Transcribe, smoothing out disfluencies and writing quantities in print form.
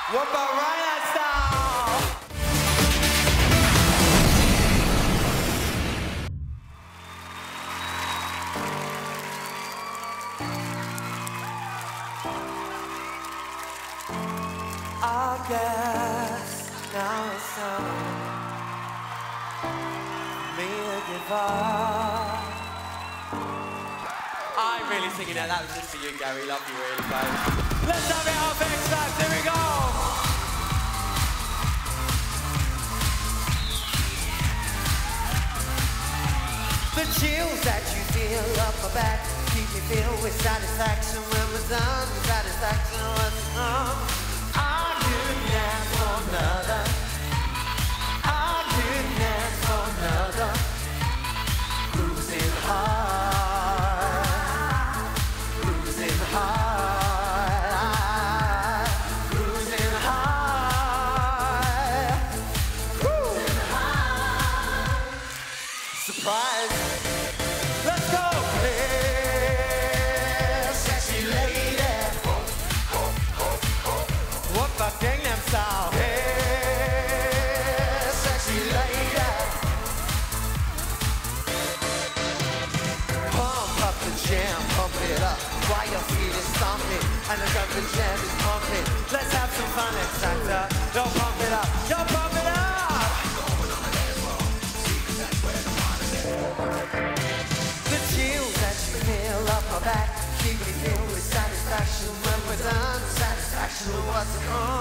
What about Rhino style? I guess now it's time for me to give up. I'm really singing that. That was just for you, Gary. Love you, really, babe. Let's have it up, X-Facts. Here we go. The chills that you feel up my back keep me filled with satisfaction when we're done. Satisfaction was enough. I couldn't dance for another. I couldn't dance for another. Cruising hard, cruising hard, cruising hard, cruising hard. Surprise. Let's go, hey, sexy lady. What about Gangnam Style? Hey, sexy lady. Pump up the jam, pump it up while your feet is stomping and the jam is pumping. Let's have some fun, X-Factor. Yo, pump it up. Yo, pump it up. The chills that you feel up my back keep me filled with satisfaction when we're done. Satisfaction was the cause.